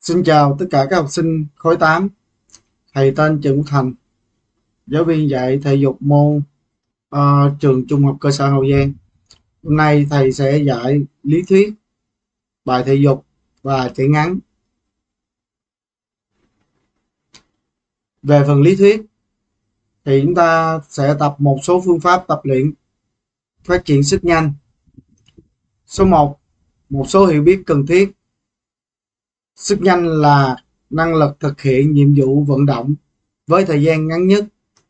Xin chào tất cả các học sinh khối 8. Thầy tên Trần Quốc Thành, giáo viên dạy thể dục môn trường Trung học cơ sở Hậu Giang. Hôm nay thầy sẽ dạy lý thuyết, bài thể dục và chạy ngắn. Về phần lý thuyết thì chúng ta sẽ tập một số phương pháp tập luyện phát triển sức nhanh. Số 1, một số hiểu biết cần thiết. Sức nhanh là năng lực thực hiện nhiệm vụ vận động với thời gian ngắn nhất.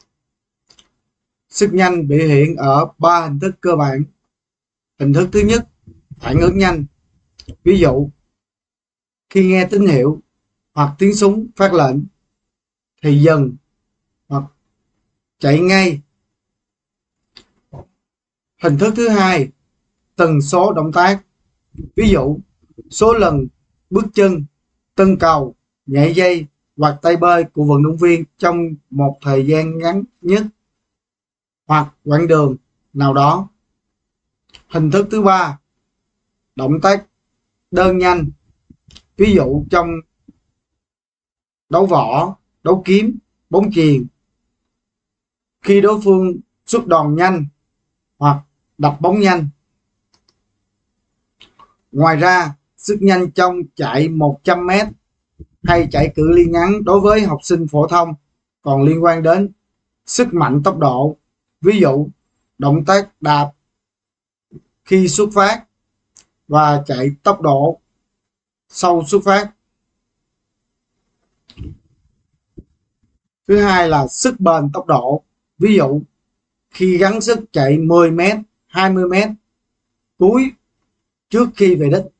Sức nhanh biểu hiện ở 3 hình thức cơ bản. Hình thức thứ nhất, phản ứng nhanh. Ví dụ, khi nghe tín hiệu hoặc tiếng súng phát lệnh thì dừng hoặc chạy ngay. Hình thức thứ hai, tần số động tác. Ví dụ, số lần bước chân, tân cầu, nhảy dây hoặc tay bơi của vận động viên trong một thời gian ngắn nhất hoặc quãng đường nào đó. Hình thức thứ ba, động tác đơn nhanh. Ví dụ trong đấu võ, đấu kiếm, bóng chuyền, khi đối phương xuất đòn nhanh hoặc đập bóng nhanh. Ngoài ra, sức nhanh trong chạy 100m hay chạy cự ly ngắn đối với học sinh phổ thông còn liên quan đến sức mạnh tốc độ. Ví dụ, động tác đạp khi xuất phát và chạy tốc độ sau xuất phát. Thứ hai là sức bền tốc độ. Ví dụ, khi gắng sức chạy 10m, 20m cuối trước khi về đích.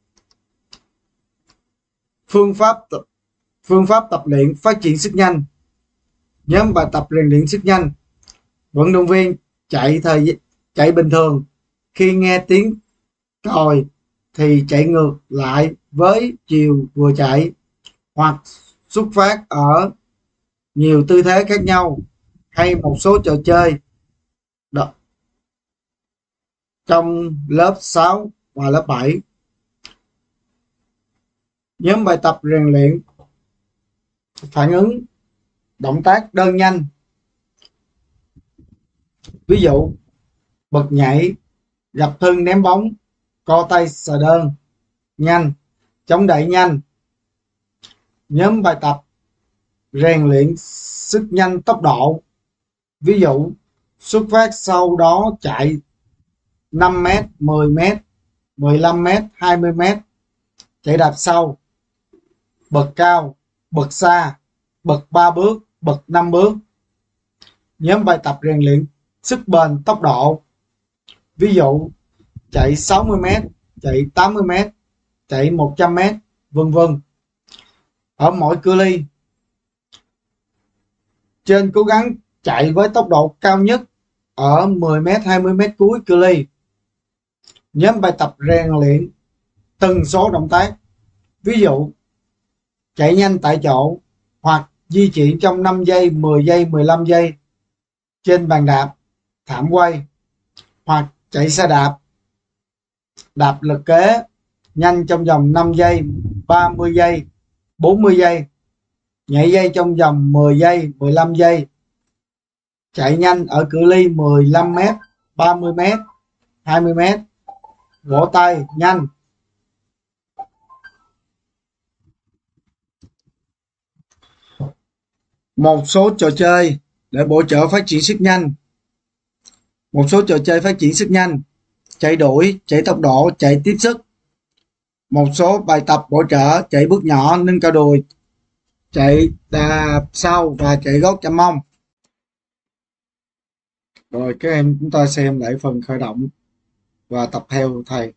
Phương pháp tập luyện phát triển sức nhanh. Nhóm bài tập rèn luyện sức nhanh. Vận động viên chạy bình thường, khi nghe tiếng còi thì chạy ngược lại với chiều vừa chạy, hoặc xuất phát ở nhiều tư thế khác nhau, hay một số trò chơi trong lớp 6 và lớp 7. Nhóm bài tập rèn luyện phản ứng động tác đơn nhanh. Ví dụ, bật nhảy, gập thân ném bóng, co tay sờ đơn nhanh, chống đẩy nhanh. Nhóm bài tập rèn luyện sức nhanh tốc độ. Ví dụ, xuất phát sau đó chạy 5m, 10m, 15m, 20m, chạy đạp sau, bật cao, bật xa, bật 3 bước, bật 5 bước. Nhóm bài tập rèn luyện sức bền tốc độ. Ví dụ, chạy 60m, chạy 80m, chạy 100m, vân vân. Ở mỗi cự ly, trên cố gắng chạy với tốc độ cao nhất ở 10m, 20m cuối cự ly. Nhóm bài tập rèn luyện tần số động tác. Ví dụ, chạy nhanh tại chỗ hoặc di chuyển trong 5 giây, 10 giây, 15 giây trên bàn đạp, thảm quay, hoặc chạy xe đạp, đạp lực kế nhanh trong vòng 5 giây, 30 giây, 40 giây, nhảy dây trong vòng 10 giây, 15 giây, chạy nhanh ở cự ly 15m, 30m, 20m, vỗ tay nhanh. Một số trò chơi để bổ trợ phát triển sức nhanh. Một số trò chơi phát triển sức nhanh: chạy đuổi, chạy tốc độ, chạy tiếp sức. Một số bài tập bổ trợ: chạy bước nhỏ, nâng cao đùi, chạy đạp sau và chạy gót chạm mông. Rồi các em chúng ta xem lại phần khởi động và tập theo thầy.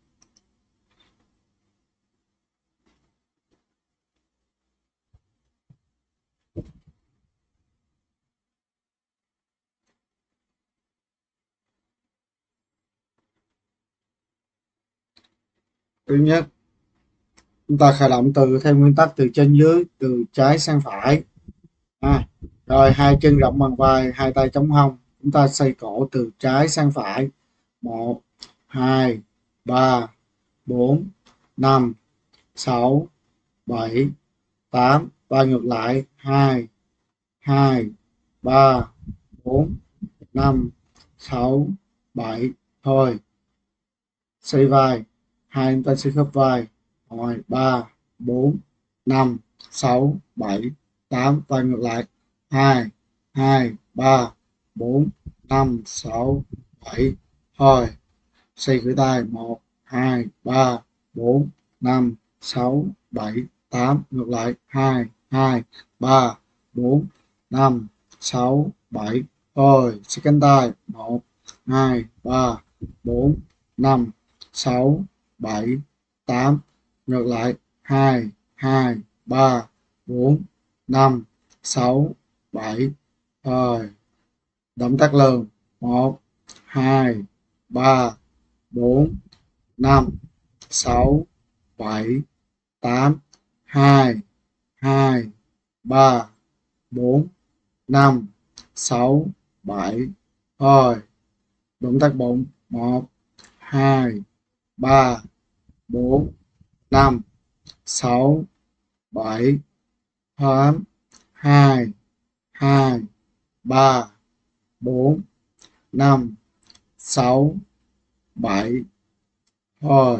Thứ nhất, chúng ta khởi động theo nguyên tắc từ trên dưới, từ trái sang phải. Rồi hai chân rộng bằng vai, hai tay chống hông. Chúng ta xoay cổ từ trái sang phải. 1, 2, 3, 4, 5, 6, 7, 8 và ngược lại 2 2 3 4 5 6 7 thôi. Xoay vai, hai chúng ta sẽ khớp vai. Rồi 3 4 5 6 7 8 và ngược lại 2 2 3 4 5 6 7 thôi. Xoay khử tay 1 2 3 4 5 6 7 8 ngược lại 2 2 3 4 5 6 7 thôi. Xoay cánh tay 1 2 3 4 5 6 7 8 ngược lại 2 2 3 4 5 6 7 rồi. Động tác lường 1 2 3 4 5 6 7 8 2 2 3 4 5 6 7 thôi. Động tác bụng 1 2 3 4 5 6 7 8 2 2 3 4 5 6 7 thôi.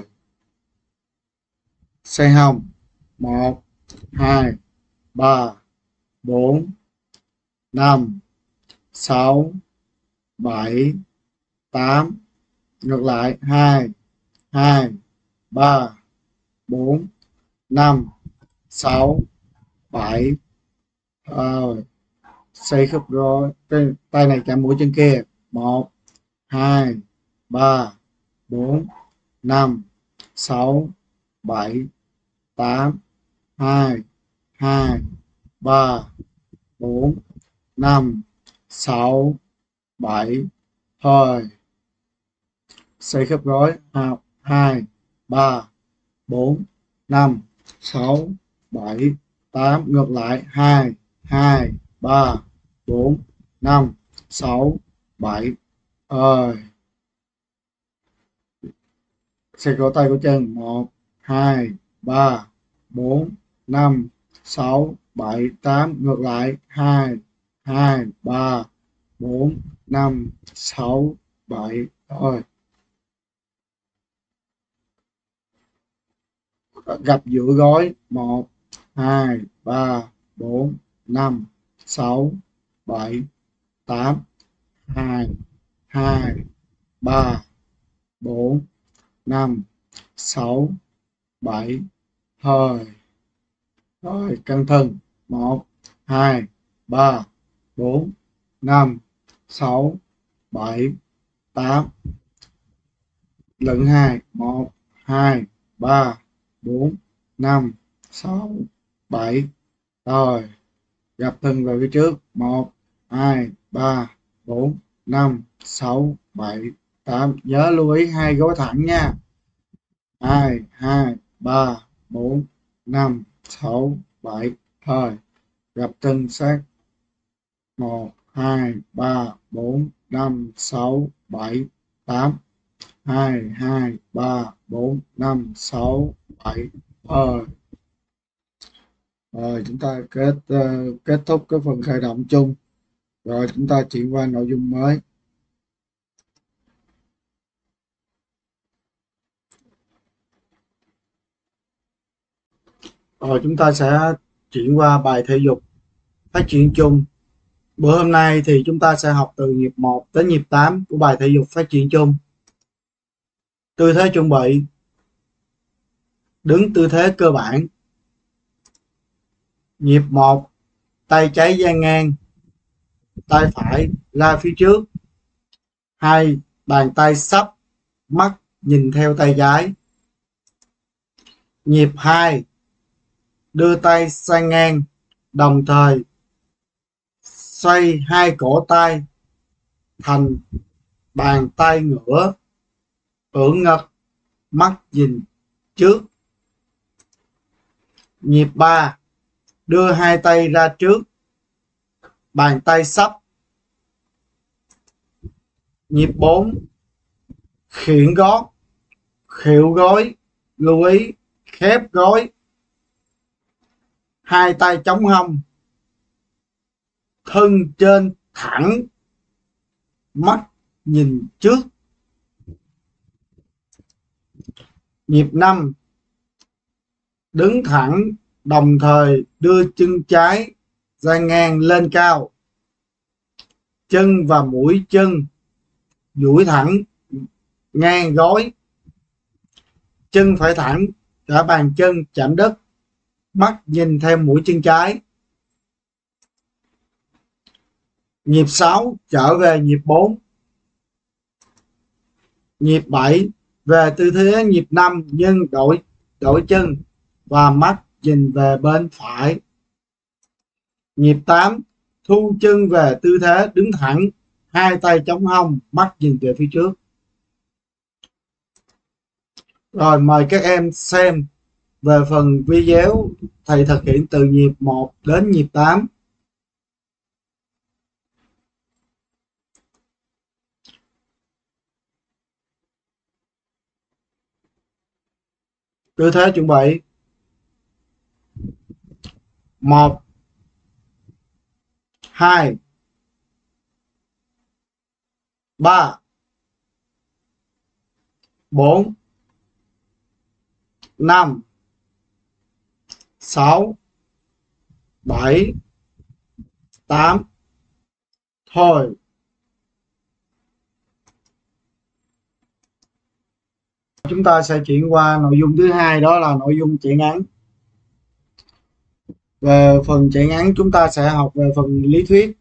Xoay hông 1 2 3 4 5 6 7 8 ngược lại 2 2 3 4 5 6 7 rồi. Xoay khớp gối, cái tay này chạm mũi chân kia 1 2 3 4 5 6 7 8 2 2 3 4 5 6 7 thôi. Xoay khớp gối 2 3 4 5 6 7 8 ngược lại 2 2 3 4 5 6 7 rồi. Xoay cổ tay cổ chân 1 2 3 4 5 6 7 8 ngược lại 2 2 3 4 5 6 7 thôi. Gập giữa gối 1 2 3 4 5 6 7 8 2 2 3 4 5 6 7 thôi. Rồi căng thân 1 2 3 4 5 6 7 8 lửng 2 1 2 3 4 5 6 7 rồi. Gập thân về phía trước 1 2 3 4 5 6 7 8. Nhớ lưu ý hai gối thẳng nha. 2 2 3 4 5 6 7 thôi. Gập thân sát 1 2 3 4 5 6 7 8 2 2 3 4 5 6 7 thôi. Rồi chúng ta kết thúc cái phần khởi động chung. Rồi chúng ta chuyển qua nội dung mới. Rồi chúng ta sẽ chuyển qua bài thể dục phát triển chung. Bữa hôm nay thì chúng ta sẽ học từ nhịp 1 đến nhịp 8 của bài thể dục phát triển chung. Tư thế chuẩn bị. Đứng tư thế cơ bản. Nhịp 1, tay trái dang ngang, tay phải ra phía trước. 2, bàn tay sấp, mắt nhìn theo tay trái. Nhịp 2, đưa tay sang ngang, đồng thời xoay hai cổ tay thành bàn tay ngửa, ưỡn ngực, mắt nhìn trước. Nhịp 3, đưa hai tay ra trước, bàn tay sấp. Nhịp 4, khiển gót, khuỵu gối, lưu ý khép gối. hai tay chống hông, thân trên thẳng, mắt nhìn trước. Nhịp 5, đứng thẳng, đồng thời đưa chân trái ra ngang lên cao, chân và mũi chân duỗi thẳng ngang gối, chân phải thẳng, cả bàn chân chạm đất, mắt nhìn theo mũi chân trái. Nhịp 6, trở về nhịp 4. Nhịp 7, về tư thế nhịp 5 nhưng đổi chân và mắt nhìn về bên phải. Nhịp 8, thu chân về tư thế đứng thẳng, hai tay chống hông, mắt nhìn về phía trước. Rồi mời các em xem về phần video thầy thực hiện từ nhịp 1 đến nhịp 8. Tư thế chuẩn bị. 1, 2, 3, 4, 5, 6, 7, 8. Thôi. Chúng ta sẽ chuyển qua nội dung thứ hai, đó là nội dung chạy ngắn. Về phần chạy ngắn chúng ta sẽ học về phần lý thuyết.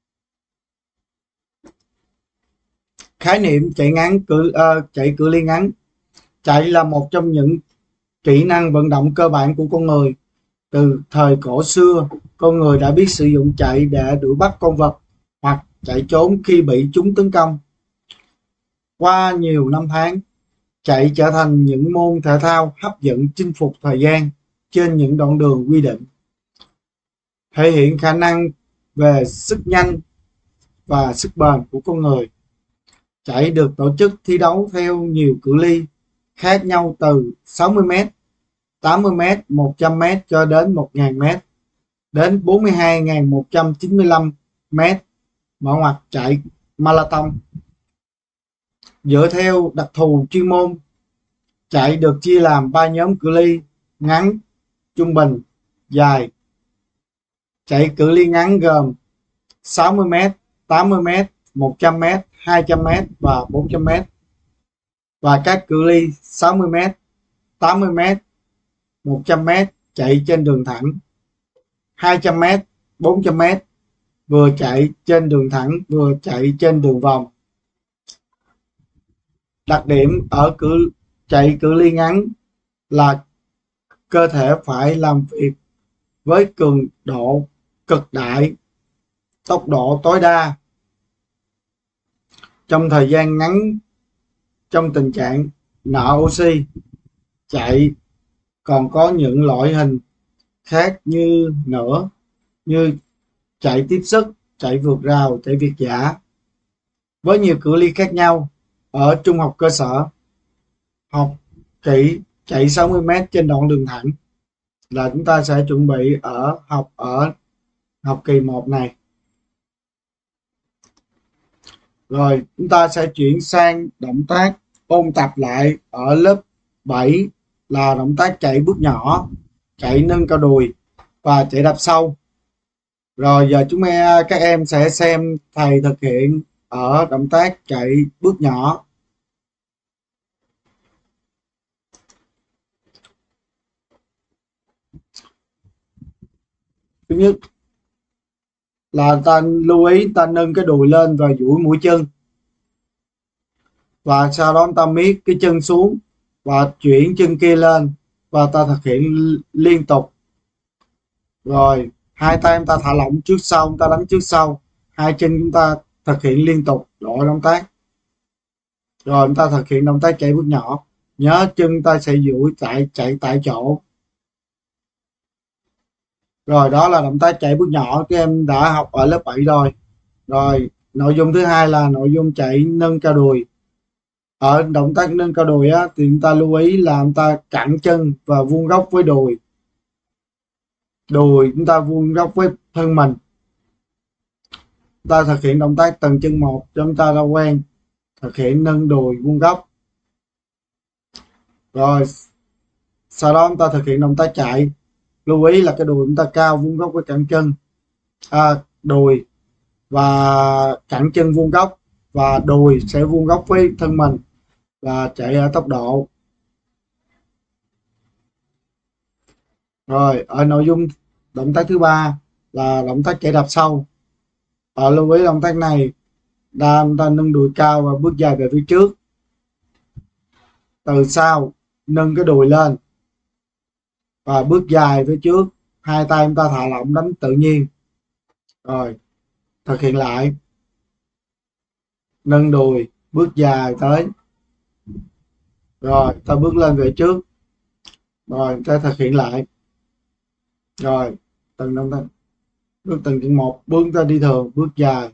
Khái niệm chạy ngắn, chạy cự ly ngắn. Chạy là một trong những kỹ năng vận động cơ bản của con người. Từ thời cổ xưa, con người đã biết sử dụng chạy để đuổi bắt con vật hoặc chạy trốn khi bị chúng tấn công. Qua nhiều năm tháng, chạy trở thành những môn thể thao hấp dẫn chinh phục thời gian trên những đoạn đường quy định, thể hiện khả năng về sức nhanh và sức bền của con người. Chạy được tổ chức thi đấu theo nhiều cự ly khác nhau từ 60m, 80m, 100m cho đến 1000m, đến 42.195m mở ngoặc chạy marathon. Dựa theo đặc thù chuyên môn, chạy được chia làm 3 nhóm cự ly: ngắn, trung bình, dài. Chạy cự ly ngắn gồm 60m, 80m, 100m, 200m và 400m. Và các cự ly 60m, 80m, 100m chạy trên đường thẳng, 200m, 400m vừa chạy trên đường thẳng vừa chạy trên đường vòng. Đặc điểm ở chạy cự ly ngắn là cơ thể phải làm việc với cường độ cực đại, tốc độ tối đa trong thời gian ngắn trong tình trạng nợ oxy. Chạy còn có những loại hình khác như chạy tiếp sức, chạy vượt rào, chạy việt dã với nhiều cự ly khác nhau. Ở trung học cơ sở, học kỹ chạy 60m trên đoạn đường thẳng là chúng ta sẽ chuẩn bị ở học kỳ 1 này. Rồi chúng ta sẽ chuyển sang động tác ôn tập lại ở lớp 7 là động tác chạy bước nhỏ, chạy nâng cao đùi và chạy đạp sâu. Rồi giờ các em sẽ xem thầy thực hiện ở động tác chạy bước nhỏ. Thứ nhất là ta lưu ý ta nâng cái đùi lên và duỗi mũi chân, và sau đó ta miết cái chân xuống và chuyển chân kia lên, và ta thực hiện liên tục. Rồi hai tay chúng ta thả lỏng trước sau, chúng ta đánh trước sau, hai chân chúng ta thực hiện liên tục đổi động tác. Rồi chúng ta thực hiện động tác chạy bước nhỏ, nhớ chân ta sẽ duỗi chạy tại chỗ. Rồi đó là động tác chạy bước nhỏ, các em đã học ở lớp 7 rồi. Rồi nội dung thứ hai là nội dung chạy nâng cao đùi. Ở động tác nâng cao đùi thì chúng ta lưu ý là chúng ta cẳng chân và vuông góc với đùi. Đùi chúng ta vuông góc với thân mình. Ta thực hiện động tác từng chân một cho chúng ta đã quen thực hiện nâng đùi vuông góc. Rồi sau đó chúng ta thực hiện động tác chạy. Lưu ý là cái đùi chúng ta cao vuông góc với cẳng chân, đùi và cẳng chân vuông góc và đùi sẽ vuông góc với thân mình, và chạy ở tốc độ. Rồi ở nội dung động tác thứ ba là động tác chạy đạp sâu. Lưu ý động tác này ta nâng đùi cao và bước dài về phía trước, từ sau nâng cái đùi lên và bước dài phía trước, hai tay chúng ta thả lỏng đánh tự nhiên. Rồi thực hiện lại, nâng đùi bước dài tới, rồi ta bước lên về trước, rồi ta thực hiện lại. Rồi từng động tác, bước từng chân một, bước ta đi thường, bước dài.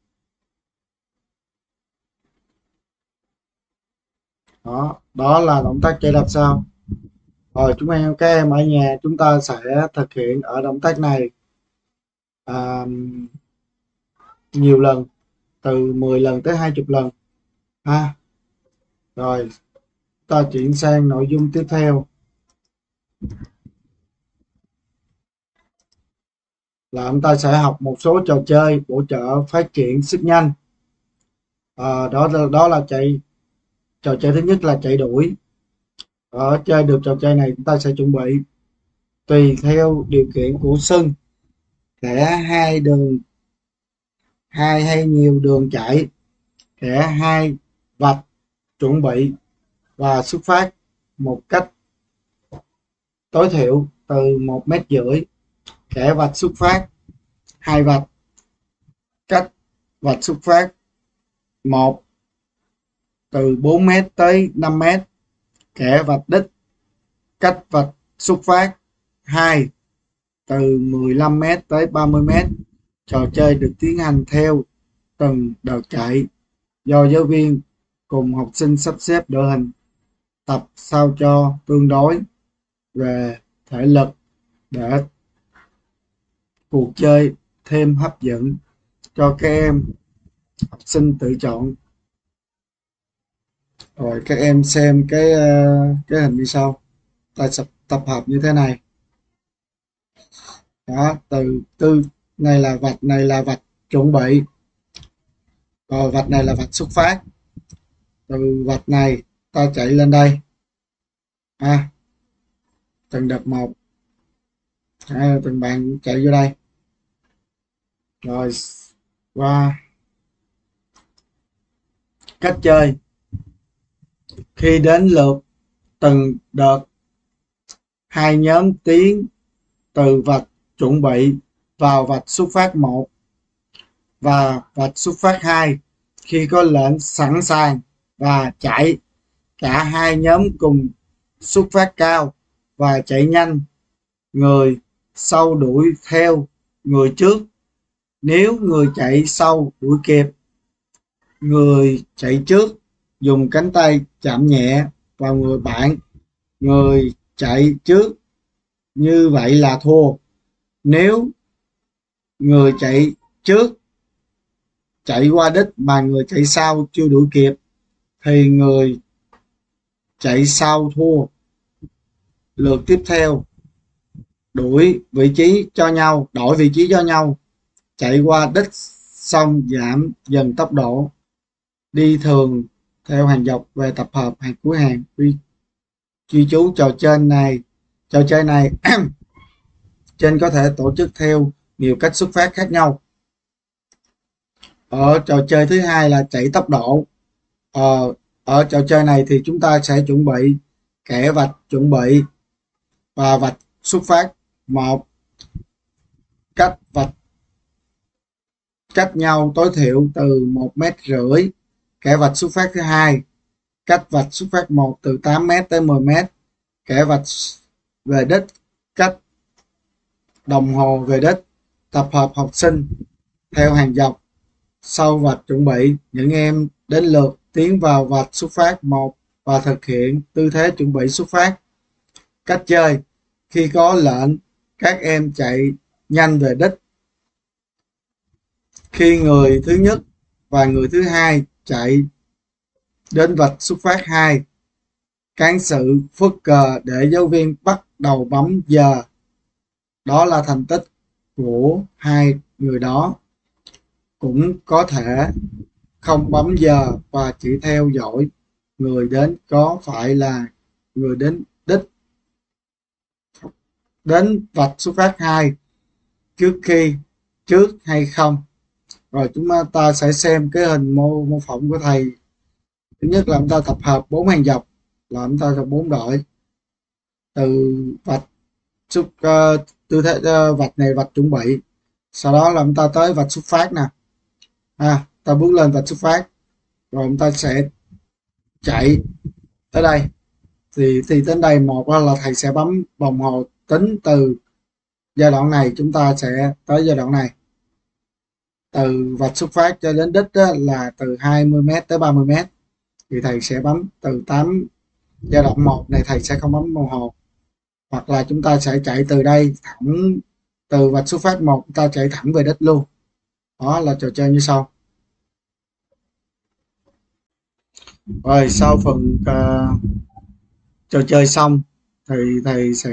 Đó là động tác chạy đạp sau. Rồi các em ở nhà chúng ta sẽ thực hiện ở động tác này nhiều lần, từ 10 lần tới 20 lần ha. Rồi ta chuyển sang nội dung tiếp theo là chúng ta sẽ học một số trò chơi bổ trợ phát triển sức nhanh. Đó là trò chơi thứ nhất là chạy đuổi. Ở chơi được trò chơi này chúng ta sẽ chuẩn bị tùy theo điều kiện của sân, kẻ hai đường, hai hay nhiều đường chạy, kẻ hai vạch chuẩn bị và xuất phát một cách tối thiểu từ 1,5 m, kẻ vạch xuất phát 2 vạch, cách vạch xuất phát 1 từ 4 m tới 5 m, kẻ vạch đích cách vạch xuất phát 2 từ 15 m tới 30 m. Trò chơi được tiến hành theo từng đợt chạy do giáo viên cùng học sinh sắp xếp đội hình tập sao cho tương đối về thể lực để cuộc chơi thêm hấp dẫn cho các em học sinh tự chọn. Rồi các em xem cái hình như sau. Ta sẽ tập hợp như thế này. Đó, từ này là vạch chuẩn bị, rồi vạch này là vạch xuất phát. Từ vạch này ta chạy lên đây từng đợt một, từng bạn chạy vô đây. Rồi qua cách chơi. Khi đến lượt từng đợt, hai nhóm tiến từ vạch chuẩn bị vào vạch xuất phát 1 và vạch xuất phát 2. Khi có lệnh sẵn sàng và chạy, cả hai nhóm cùng xuất phát cao và chạy nhanh, người sau đuổi theo người trước. Nếu người chạy sau đuổi kịp, người chạy trước dùng cánh tay chạm nhẹ vào người bạn, người chạy trước, như vậy là thua. Nếu người chạy trước chạy qua đích mà người chạy sau chưa đuổi kịp thì người chạy sau thua. Lượt tiếp theo, đổi vị trí cho nhau, chạy qua đích xong giảm dần tốc độ, đi thường theo hàng dọc về tập hợp hàng cuối hàng. Ghi chú trò chơi này trên có thể tổ chức theo nhiều cách xuất phát khác nhau. Ở trò chơi thứ hai là chạy tốc độ. Ở trò chơi này thì chúng ta sẽ chuẩn bị kẻ vạch chuẩn bị và vạch xuất phát 1, cách vạch cách nhau tối thiểu từ 1,5 m. Kẻ vạch xuất phát thứ hai, cách vạch xuất phát 1 từ 8 m tới 10 m. Kẻ vạch về đích cách đồng hồ về đích. Tập hợp học sinh theo hàng dọc. Sau vạch chuẩn bị, những em đến lượt tiến vào vạch xuất phát 1 và thực hiện tư thế chuẩn bị xuất phát. Cách chơi: khi có lệnh các em chạy nhanh về đích. Khi người thứ nhất và người thứ hai chạy đến vạch xuất phát 2, cán sự phất cờ để giáo viên bắt đầu bấm giờ. Đó là thành tích của hai người đó. Cũng có thể không bấm giờ và chỉ theo dõi người đến có phải là người đến đích đến vạch xuất phát 2 trước hay không. Rồi chúng ta sẽ xem cái hình mô phỏng của thầy. Thứ nhất là chúng ta tập hợp 4 hàng dọc, là chúng ta tập 4 đội từ vạch tư thế vạch này, vạch chuẩn bị, sau đó là chúng ta tới vạch xuất phát nè, ta bước lên vạch xuất phát, rồi chúng ta sẽ chạy tới đây. Thì đến đây một là thầy sẽ bấm đồng hồ tính từ giai đoạn này, chúng ta sẽ tới giai đoạn này, từ vạch xuất phát cho đến đích là từ 20m tới 30m, thì thầy sẽ bấm từ 8 giai đoạn 1 này, thầy sẽ không bấm đồng hồ. Hoặc là chúng ta sẽ chạy từ đây thẳng, từ vạch xuất phát 1 chúng ta chạy thẳng về đích luôn. Đó là trò chơi như sau. Rồi sau phần trò chơi xong thì thầy sẽ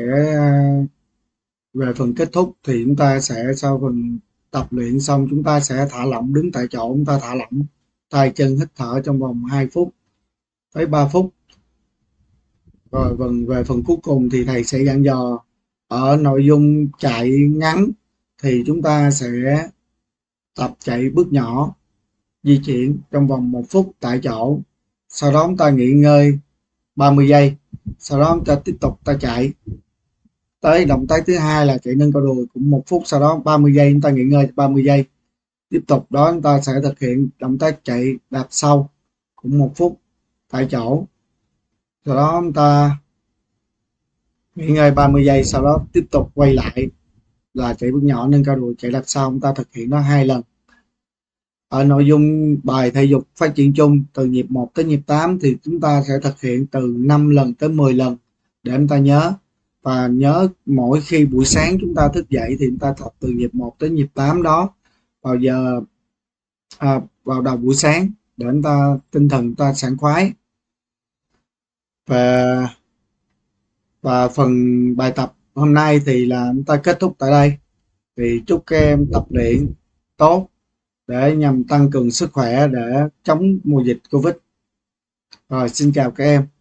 về phần kết thúc, thì chúng ta sẽ sau phần tập luyện xong chúng ta sẽ thả lỏng, đứng tại chỗ chúng ta thả lỏng tay chân, hít thở trong vòng 2 phút tới 3 phút. Rồi về phần cuối cùng thì thầy sẽ dặn dò ở nội dung chạy ngắn thì chúng ta sẽ tập chạy bước nhỏ, di chuyển trong vòng 1 phút tại chỗ, sau đó chúng ta nghỉ ngơi 30 giây, sau đó chúng ta tiếp tục ta chạy tới động tác thứ hai là chạy nâng cao đùi cũng 1 phút, sau đó 30 giây chúng ta nghỉ ngơi 30 giây, tiếp tục đó chúng ta sẽ thực hiện động tác chạy đạp sâu cũng 1 phút tại chỗ, sau đó chúng ta nghỉ ngơi 30 giây, sau đó tiếp tục quay lại là chạy bước nhỏ, nâng cao đùi, chạy đạp sâu. Chúng ta thực hiện nó 2 lần. Ở nội dung bài thể dục phát triển chung từ nhịp 1 tới nhịp 8 thì chúng ta sẽ thực hiện từ 5 lần tới 10 lần để chúng ta nhớ. Và nhớ mỗi khi buổi sáng chúng ta thức dậy thì chúng ta tập từ nhịp 1 tới nhịp 8 đó vào đầu buổi sáng để chúng ta tinh thần chúng ta sảng khoái. Và phần bài tập hôm nay thì là chúng ta kết thúc tại đây. Thì chúc các em tập luyện tốt để nhằm tăng cường sức khỏe để chống mùa dịch Covid. Rồi xin chào các em.